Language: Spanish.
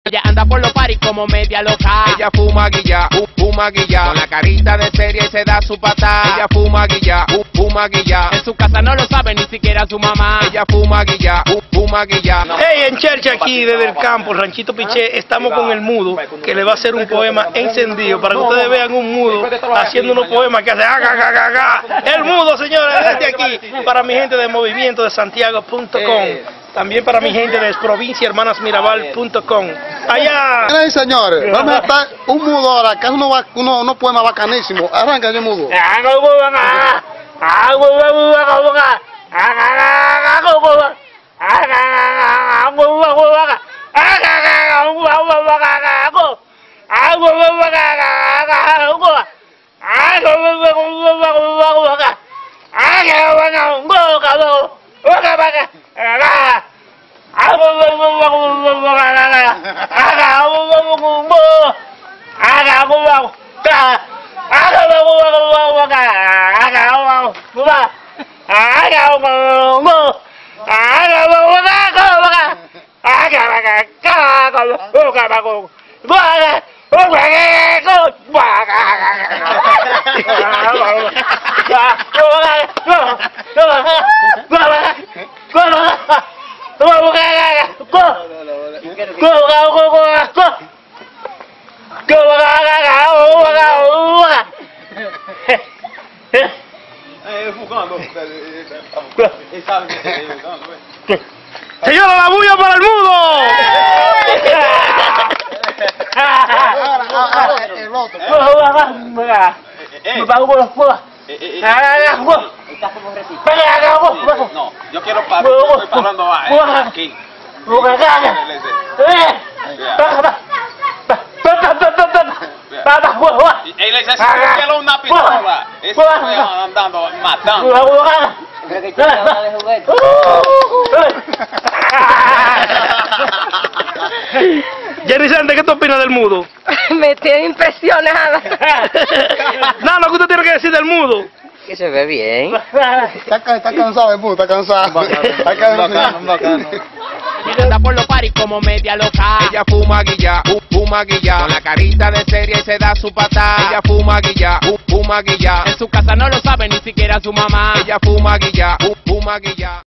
Ella anda por los paris como media loca. Ella fuma guilla, fuma guilla. Con la carita de serie y se da su patá. Ella fuma guilla, fuma guilla. En su casa no lo sabe ni siquiera su mamá. Ella fuma guilla, fuma guilla. Hey, en Chelcha aquí desde el campo, Ranchito Piché, estamos con el mudo que le va a hacer un poema encendido para que ustedes vean un mudo haciendo unos poemas que hace el mudo, señores, desde aquí para mi gente de movimiento de Santiago.com. También para mi gente de provinciahermanasmirabal.com. Allá. Miren, señores, vamos a estar un mudo ahora, que es unos poemas bacanísimos. Arranca yo mudo. Señora, la bulla para el mudo. No, yo quiero parar. Estoy parando aquí. Él es quiero una pistola. Eso estoy andando matando. Jenny Sante, ¿qué tú opinas del mudo? Me tiene impresionada. Nada, ¿qué usted tiene que decir del mudo? Que se ve bien. Está cansado el mudo, está cansado. Bacano. Ella anda por los paris como media loca. Ella fuma guilla, fuma guilla. Con la carita de serie y se da su patá. Ella fuma guilla, fuma guilla. En su casa no lo sabe ni siquiera su mamá. Ella fuma guilla, fuma guilla.